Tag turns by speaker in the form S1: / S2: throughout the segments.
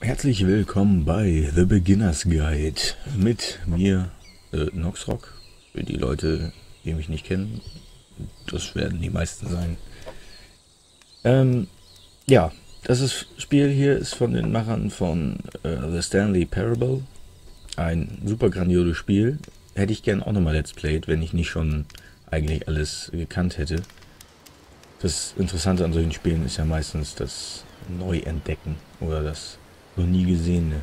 S1: Herzlich willkommen bei The Beginner's Guide mit mir, Noxrock. Für die Leute, die mich nicht kennen, das werden die meisten sein. Ja, das Spiel hier ist von den Machern von The Stanley Parable. Ein super grandioses Spiel. Hätte ich gern auch nochmal Let's Played, wenn ich nicht schon eigentlich alles gekannt hätte. Das Interessante an solchen Spielen ist ja meistens das Neuentdecken oder das noch nie Gesehene.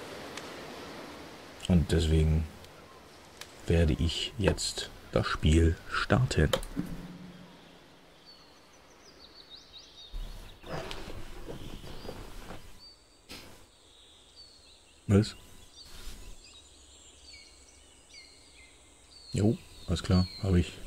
S1: Und deswegen werde ich jetzt das Spiel starten. Was? Jo, alles klar, habe ich.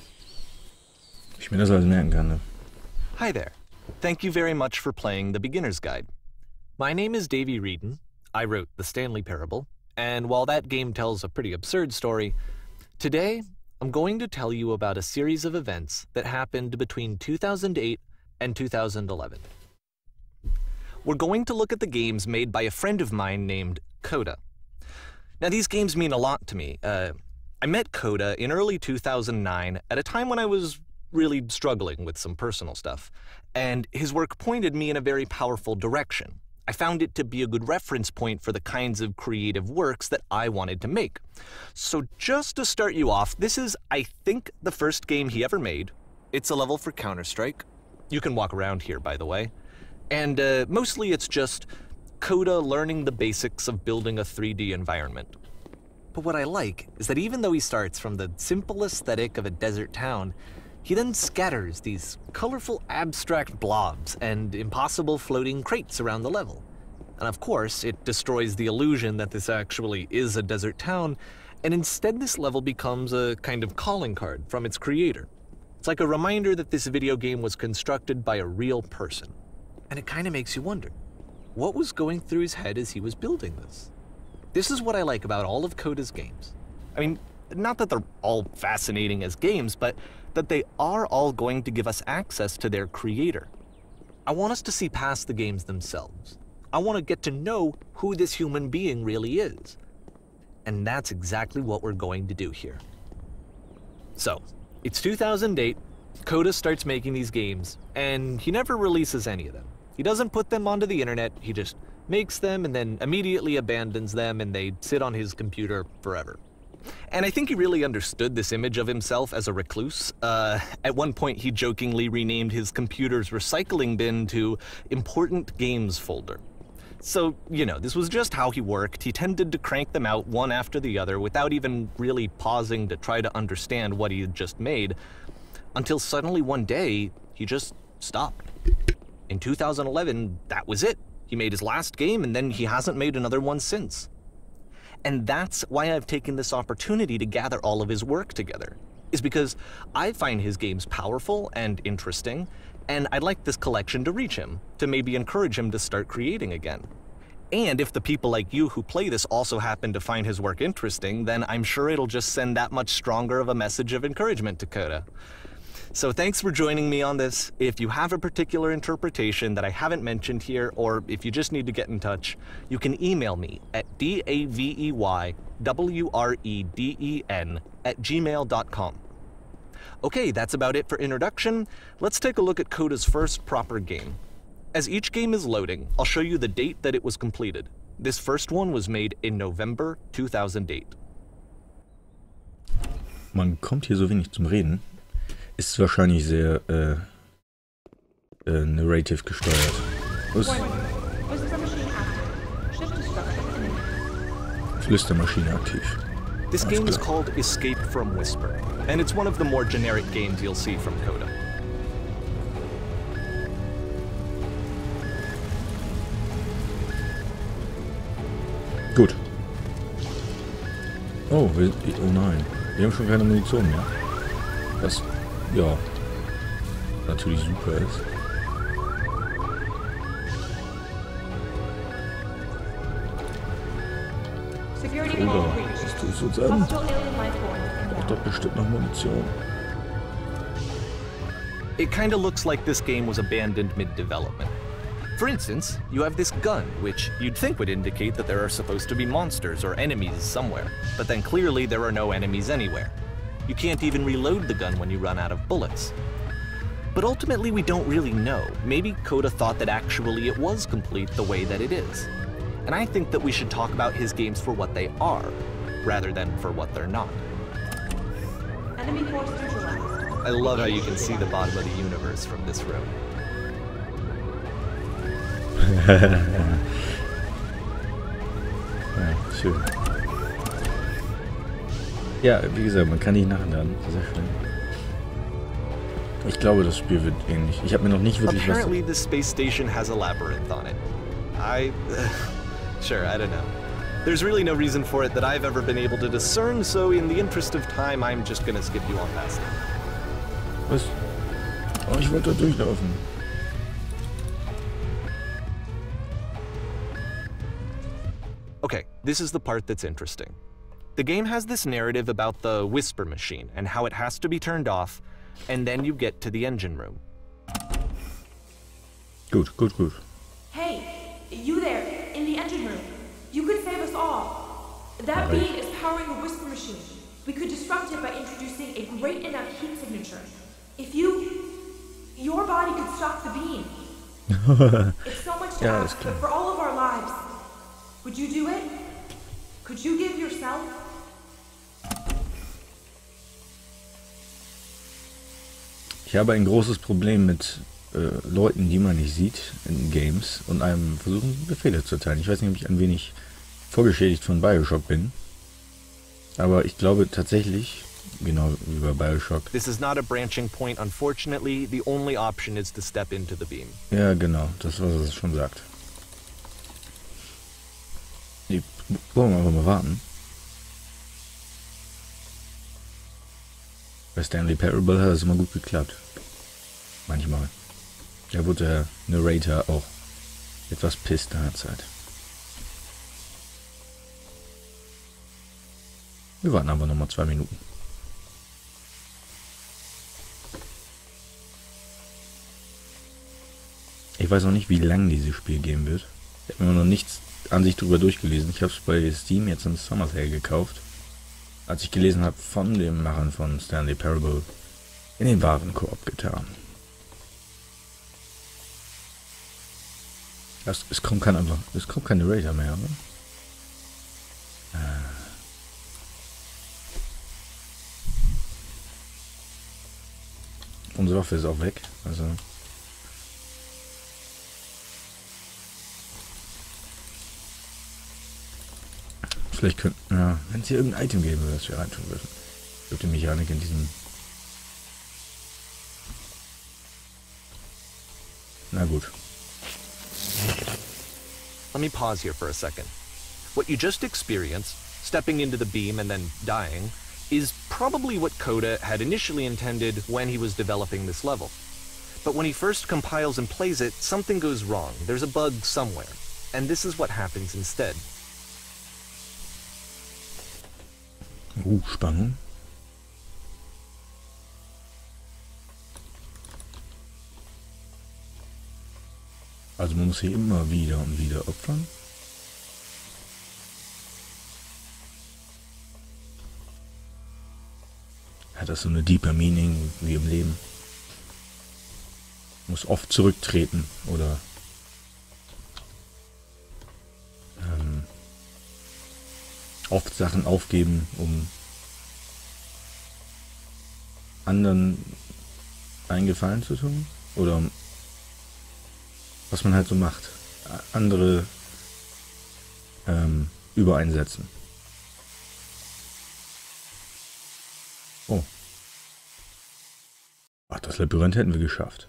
S1: Ich mir das alles merken kann, ne?
S2: Hi there. Thank you very much for playing The Beginner's Guide. My name is Davey Reedon. I wrote The Stanley Parable, and while that game tells a pretty absurd story, today I'm going to tell you about a series of events that happened between 2008 and 2011. We're going to look at the games made by a friend of mine named Coda. Now, these games mean a lot to me. I met Coda in early 2009 at a time when I was really struggling with some personal stuff, and his work pointed me in a very powerful direction. I found it to be a good reference point for the kinds of creative works that I wanted to make. So just to start you off, this is, I think, the first game he ever made. It's a level for Counter-Strike. You can walk around here, by the way. And mostly it's just Coda learning the basics of building a 3D environment. But what I like is that even though he starts from the simple aesthetic of a desert town, he then scatters these colorful abstract blobs and impossible floating crates around the level. And of course, it destroys the illusion that this actually is a desert town, and instead this level becomes a kind of calling card from its creator. It's like a reminder that this video game was constructed by a real person. And it kind of makes you wonder, what was going through his head as he was building this? This is what I like about all of Coda's games. I mean, not that they're all fascinating as games, but that they are all going to give us access to their creator. I want us to see past the games themselves. I want to get to know who this human being really is. And that's exactly what we're going to do here. So, it's 2008, Coda starts making these games, and he never releases any of them. He doesn't put them onto the internet, he just makes them and then immediately abandons them, and they sit on his computer forever. And I think he really understood this image of himself as a recluse. At one point, he jokingly renamed his computer's recycling bin to Important Games Folder. So, you know, this was just how he worked. He tended to crank them out one after the other without even really pausing to try to understand what he had just made, until suddenly one day, he just stopped. In 2011, that was it. He made his last game, and then he hasn't made another one since. And that's why I've taken this opportunity to gather all of his work together, is because I find his games powerful and interesting, and I'd like this collection to reach him, to maybe encourage him to start creating again. And if the people like you who play this also happen to find his work interesting, then I'm sure it'll just send that much stronger of a message of encouragement to Coda. So thanks for joining me on this. If you have a particular interpretation that I haven't mentioned here, or if you just need to get in touch, you can email me at daveywreden@gmail.com. Okay, that's about it for introduction. Let's take a look at Coda's first proper game. As each game is loading, I'll show you the date that it was completed. This first one was made in November 2008.
S1: Man kommt hier so wenig zum Reden. Ist wahrscheinlich sehr narrative gesteuert. Was? Flüstermaschine aktiv.
S2: This game is called Escape from Whisper, and it's one of the more generic games you'll see from Coda.
S1: Gut. Oh, oh nein. Wir haben schon keine Munition mehr. Was, ja, natürlich super ist. Oder, was tust du jetzt an? Braucht doch bestimmt noch Munition.
S2: It kinda looks like this game was abandoned mid-development. For instance, you have this gun, which you'd think would indicate that there are supposed to be monsters or enemies somewhere, but then clearly there are no enemies anywhere. You can't even reload the gun when you run out of bullets. But ultimately we don't really know. Maybe Coda thought that actually it was complete the way that it is. And I think that we should talk about his games for what they are, rather than for what they're not.
S3: Enemy force neutralized.
S2: I love how you can see the bottom of the universe from this room.
S1: Ja, schön. Ja, wie gesagt, man kann nicht nachladen. Sehr schön. Ich glaube, das Spiel wird ähnlich. Ich habe mir noch nicht wirklich was...
S2: Apparently the space station has a labyrinth on it. Sure, I don't know. There's really no reason for it that I've ever been able to discern, so in the interest of time, I'm just gonna skip you on past it.
S1: Was? Oh, ich wollte da durchlaufen.
S2: Okay, this is the part that's interesting. The game has this narrative about the Whisper Machine and how it has to be turned off, and then you get to the engine room.
S1: Gut.
S3: Hey, you there, in the engine room. You could save us all. That beam is powering the Whisper Machine. We could disrupt it by introducing a great enough heat signature. If your body could stop the beam. It's so much to ask, but for all of our lives. Would you do it? Could you give yourself?
S1: Ich habe ein großes Problem mit Leuten, die man nicht sieht in Games und einem versuchen, Befehle zu erteilen. Ich weiß nicht, ob ich ein wenig vorgeschädigt von Bioshock bin, aber ich glaube tatsächlich, genau wie bei Bioshock.
S2: This is not a branching point, unfortunately. The only option is to step into the beam.
S1: Ja, genau, das was es schon sagt. Wollen wir einfach mal warten. Bei Stanley Parable hat es immer gut geklappt. Manchmal. Da wurde der Narrator auch etwas pisst in der Zeit. Wir warten aber nochmal 2 Minuten. Ich weiß noch nicht, wie lang dieses Spiel gehen wird. Ich habe mir noch nichts an sich drüber durchgelesen. Ich habe es bei Steam jetzt im Summer Sale gekauft. Als ich gelesen habe von dem Machern von Stanley Parable in den Warenkorb getan. Es kommt kein Narrator mehr, oder? Unsere Waffe ist auch weg, also... Vielleicht könnten, ja, wenn es hier irgendein Item geben würde, das wir reintun würden. Ich glaube, die Mechanik in diesem... Na gut.
S2: Let me pause here for a second. What you just experienced, stepping into the beam and then dying, is probably what Coda had initially intended when he was developing this level. But when he first compiles and plays it, something goes wrong. There's a bug somewhere. And this is what happens instead.
S1: Spannung. Also man muss hier immer wieder und wieder opfern. Hat das so eine deeper Meaning wie im Leben? Muss oft zurücktreten oder oft Sachen aufgeben, um anderen einen Gefallen zu tun? Oder was man halt so macht. Andere übereinsetzen. Oh. Ach, das Labyrinth hätten wir geschafft.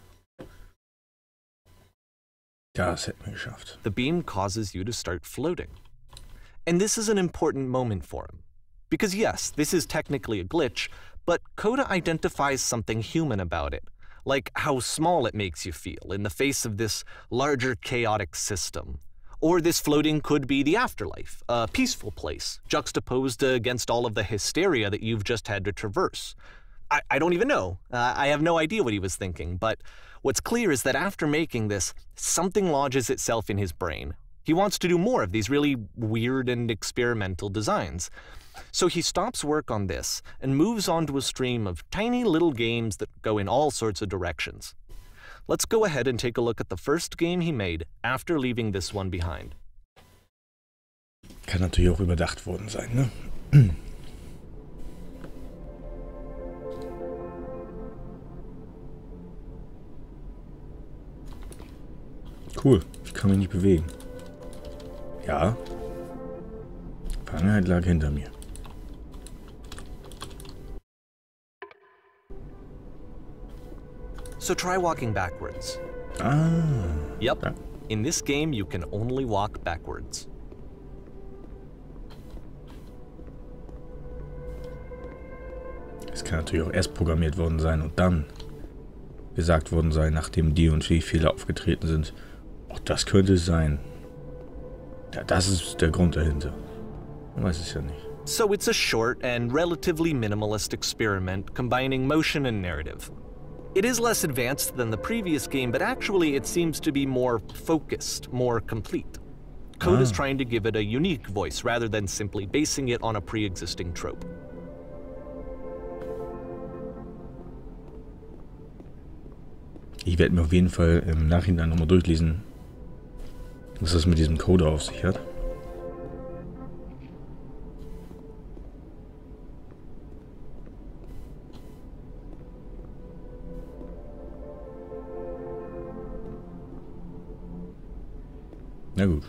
S1: Das hätten wir geschafft.
S2: The beam causes you to start floating. And this is an important moment for him. Because yes, this is technically a glitch, but Coda identifies something human about it. Like how small it makes you feel in the face of this larger chaotic system. Or this floating could be the afterlife, a peaceful place, juxtaposed against all of the hysteria that you've just had to traverse. I don't even know. I have no idea what he was thinking, but what's clear is that after making this, something lodges itself in his brain. He wants to do more of these really weird and experimental designs. So he stops work on this and moves on to a stream of tiny little games that go in all sorts of directions. Let's go ahead and take a look at the first game he made after leaving this one behind.
S1: Kann natürlich auch überdacht worden sein, ne? Cool, ich kann mich nicht bewegen. Ja. Vergangenheit lag hinter mir.
S2: So try walking backwards.
S1: Ah.
S2: Yep.
S1: Ja.
S2: In this game, you can only walk backwards.
S1: Es kann natürlich auch erst programmiert worden sein und dann gesagt worden sein, nachdem die und die Fehler aufgetreten sind. Auch das könnte es sein. Ja, das ist der Grund dahinter. Man weiß es ja nicht.
S2: So it's a short and relatively minimalist experiment combining motion and narrative. It is less advanced than the previous game, but actually it seems to be more focused, more complete. Code is trying to give it a unique voice rather than simply basing it on a pre-existing trope.
S1: Ich werde mir auf jeden Fall im Nachhinein nochmal durchlesen, was das mit diesem Code auf sich hat. Na gut.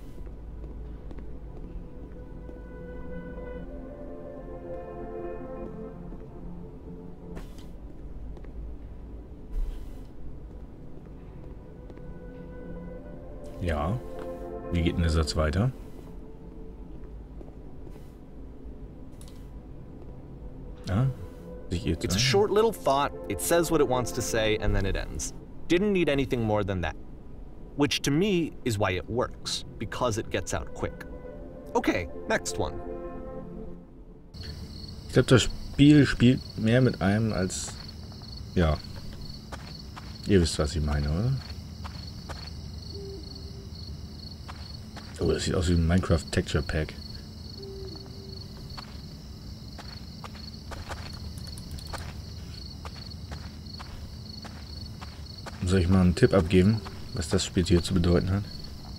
S1: Ja. Wie geht denn der Satz weiter? Ah,
S2: It's a short little thought, it says what it wants to say, and then it ends. Didn't need anything more than that. Which to me is why it works, because it gets out quick. Okay, next one.
S1: Ich glaube, das Spiel spielt mehr mit einem als... Ja. Ihr wisst, was ich meine, oder? Oh, das sieht aus wie ein Minecraft Texture Pack. Soll ich mal einen Tipp abgeben, was das Spiel hier zu bedeuten hat?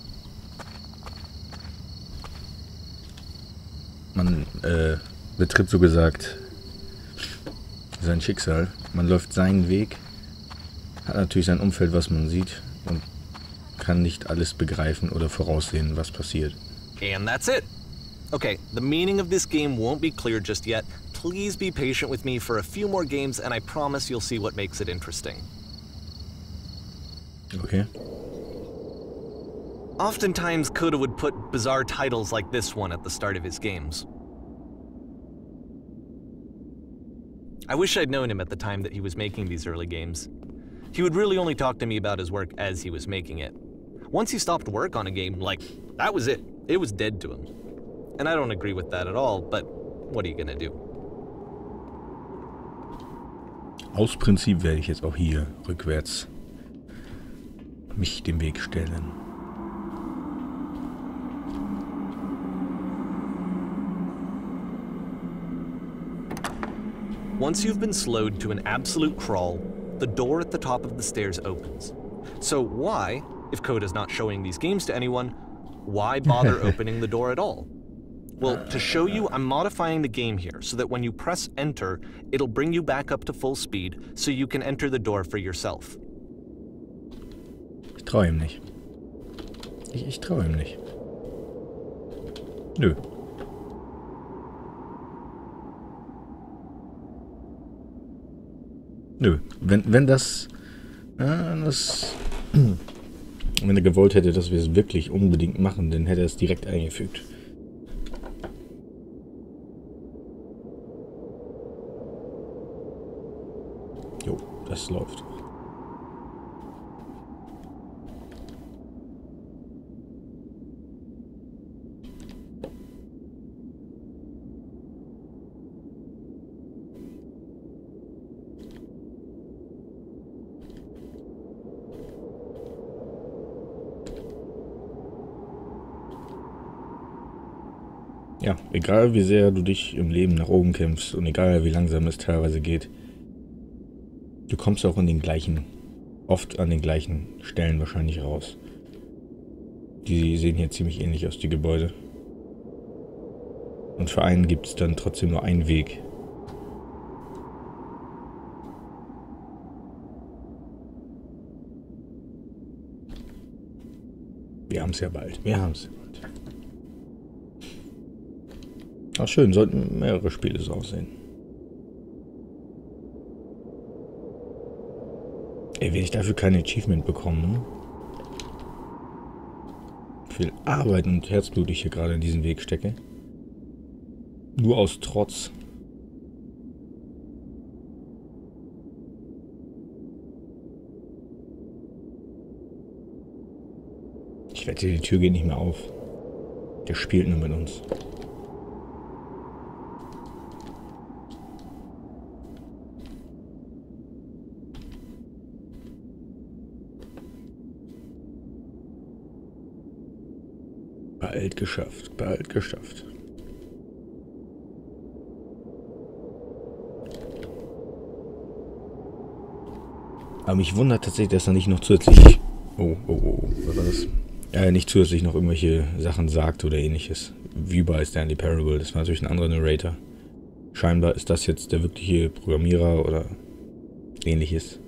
S1: Man betritt so gesagt sein Schicksal. Man läuft seinen Weg, hat natürlich sein Umfeld, was man sieht und kann nicht alles begreifen oder voraussehen, was passiert.
S2: And that's it. Okay, the meaning of this game won't be clear just yet. Please be patient with me for a few more games and I promise you'll see what makes it interesting.
S1: Okay.
S2: Oftentimes, Coda would put bizarre titles like this one at the start of his games. I wish I'd known him at the time that he was making these early games. He would really only talk to me about his work as he was making it. Once he stopped work on a game, like, that was it. It was dead to him. And I don't agree with that at all, but what are you gonna do?
S1: Aus Prinzip werde ich jetzt auch hier rückwärts mich dem Weg stellen.
S2: Once you've been slowed to an absolute crawl, the door at the top of the stairs opens. So why, if Coda's not showing these games to anyone, why bother opening the door at all? Well, to show you, I'm modifying the game here so that when you press enter, it'll bring you back up to full speed so you can enter the door for yourself.
S1: Ich traue ihm nicht. Ich traue ihm nicht. Nö. Nö. Wenn das... Wenn er gewollt hätte, dass wir es wirklich unbedingt machen, dann hätte er es direkt eingefügt. Jo, das läuft. Ja, egal wie sehr du dich im Leben nach oben kämpfst und egal wie langsam es teilweise geht, du kommst auch oft an den gleichen Stellen wahrscheinlich raus. Die sehen hier ziemlich ähnlich aus, die Gebäude. Und für einen gibt es dann trotzdem nur einen Weg. Wir haben es ja bald. Ach schön, sollten mehrere Spiele so aussehen. Ey, wenn ich dafür kein Achievement bekomme, ne? Wie viel Arbeit und Herzblut ich hier gerade in diesen Weg stecke. Nur aus Trotz. Ich wette, die Tür geht nicht mehr auf. Der spielt nur mit uns. Bald geschafft, bald geschafft. Aber mich wundert tatsächlich, dass er nicht noch zusätzlich... Oh, was war das? Nicht zusätzlich noch irgendwelche Sachen sagt oder ähnliches. Wie bei Stanley Parable. Das war natürlich ein anderer Narrator. Scheinbar ist das jetzt der wirkliche Programmierer oder ähnliches.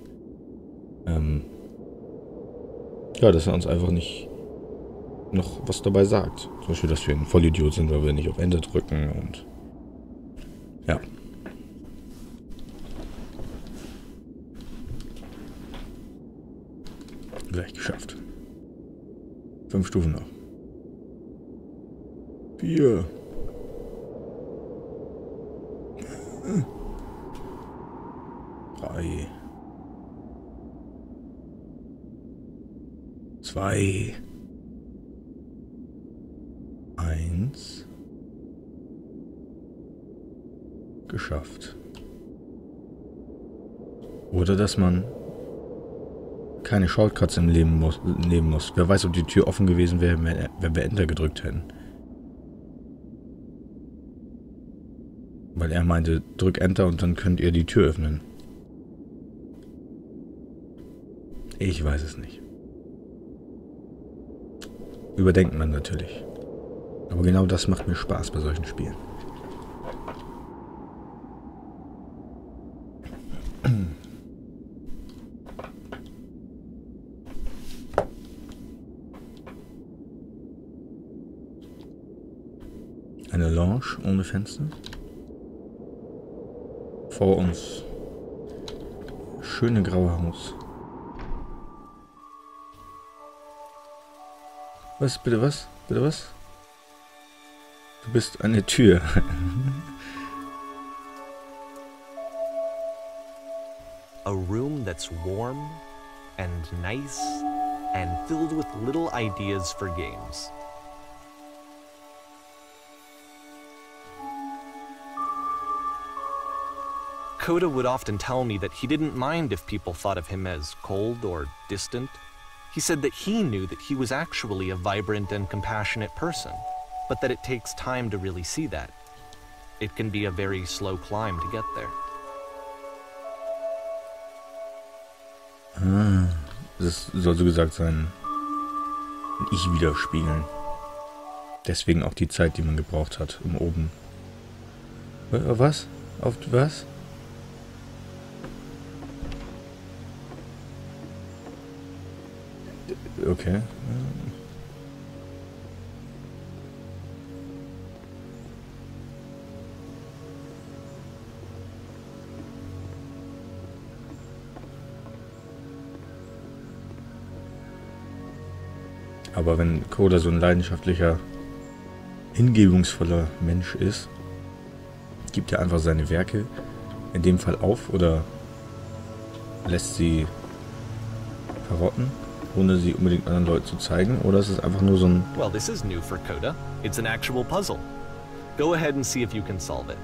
S1: Ja, dass er uns einfach nicht noch was dabei sagt. Zum Beispiel, dass wir ein Vollidiot sind, weil wir nicht auf Enter drücken und... Ja. Gleich geschafft. 5 Stufen noch. 4. 3. 2. 1. Geschafft. Oder dass man keine Shortcuts im Leben nehmen muss. Wer weiß, ob die Tür offen gewesen wäre, wenn wir Enter gedrückt hätten. Weil er meinte, drück Enter und dann könnt ihr die Tür öffnen. Ich weiß es nicht. Überdenkt man natürlich. Aber genau das macht mir Spaß bei solchen Spielen. Eine Lounge ohne Fenster. Vor uns schöne graue Haus. Was? Bitte was? Bitte was? Du bist eine Tür.
S2: A room that's warm and nice and filled with little ideas for games. Coda would often tell me that he didn't mind if people thought of him as cold or distant. He said that he knew that he was actually a vibrant and compassionate person, but that it takes time to really see that. It can be a very slow climb to get there.
S1: Das soll so gesagt sein, Ich widerspiegeln. Deswegen auch die Zeit, die man gebraucht hat, um oben... Was? Auf was? Okay. Aber wenn Coda so ein leidenschaftlicher, hingebungsvoller Mensch ist, gibt er einfach seine Werke in dem Fall auf oder lässt sie verrotten, ohne sie unbedingt anderen Leuten zu zeigen, oder ist es einfach nur so ein...
S2: Well, this is new for Coda. It's an actual puzzle. Go ahead and see if you can solve it.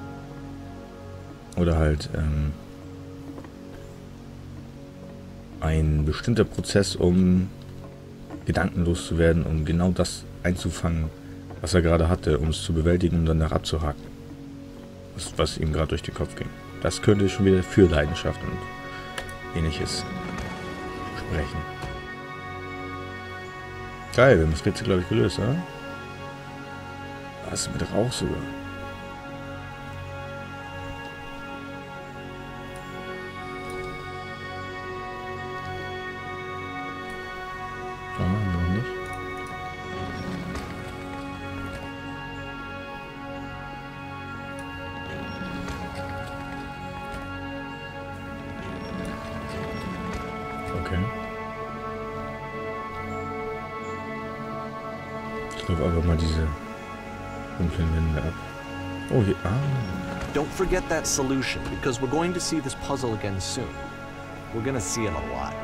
S1: Oder halt ein bestimmter Prozess, um gedankenlos zu werden, um genau das einzufangen, was er gerade hatte, um es zu bewältigen und danach abzuhaken. Was ihm gerade durch den Kopf ging. Das könnte schon wieder für Leidenschaft und Ähnliches sprechen. Geil, wir haben das Rätsel, glaube ich, gelöst, oder? Was mit Rauch sogar. Noch nicht. Okay. Ich laufe einfach mal diese dunklen Wände ab. Oh, hier.
S2: Don't forget that solution, because we're going to see this puzzle again soon. We're gonna see it a lot.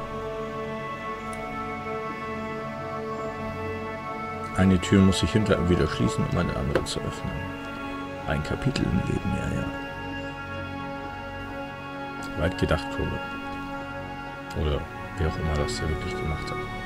S1: Eine Tür muss sich hinter ihm wieder schließen, um eine andere zu öffnen. Ein Kapitel im Leben, ja. Weit gedacht, Frodo. Oder wie auch immer das er wirklich gemacht hat.